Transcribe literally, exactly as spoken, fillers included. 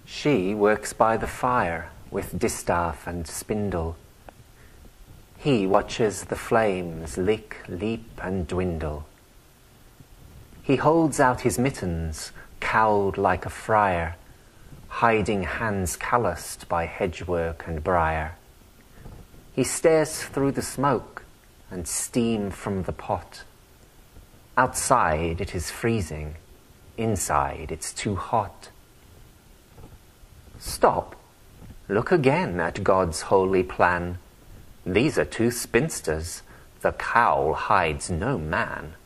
She works by the fire with distaff and spindle. He watches the flames lick, leap, and dwindle. He holds out his mittens, cowled like a friar, hiding hands calloused by hedgework and briar. He stares through the smoke and steam from the pot. Outside it is freezing, inside it's too hot. Stop, look again at God's holy plan. These are two spinsters, the cowl hides no man.